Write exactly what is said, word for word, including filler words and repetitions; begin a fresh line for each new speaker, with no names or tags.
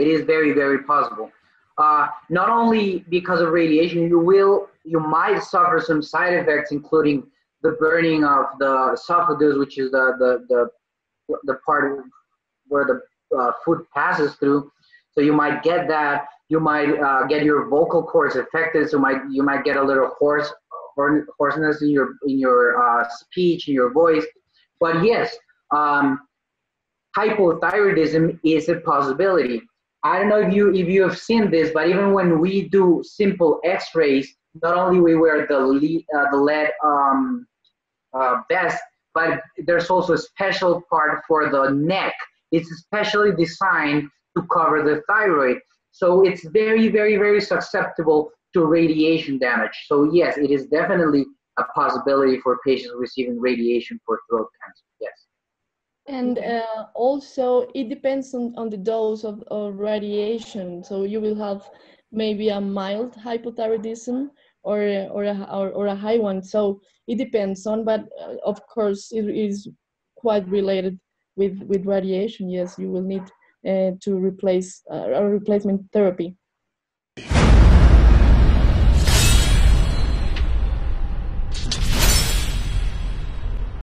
it is very, very possible. Uh, not only because of radiation, you will, you might suffer some side effects, including the burning of the esophagus, which is the the the, the part where the uh, food passes through. So you might get that. You might uh, get your vocal cords affected. So might you might get a little hoarse, hoarseness in your in your uh, speech, in your voice. But yes, um, hypothyroidism is a possibility. I don't know if you if you have seen this, but even when we do simple X-rays, not only we wear the lead, uh, the lead um, uh, vest, but there's also a special part for the neck. It's especially designed to cover the thyroid. So it's very, very, very susceptible to radiation damage. So yes, it is definitely a possibility for patients receiving radiation for throat cancer, yes.
And uh, also, it depends on, on the dose of, of radiation. So you will have maybe a mild hypothyroidism or, or, a, or, or a high one. So it depends on, but uh, of course, it is quite related with, with radiation. Yes, you will need uh, to replace uh, a replacement therapy.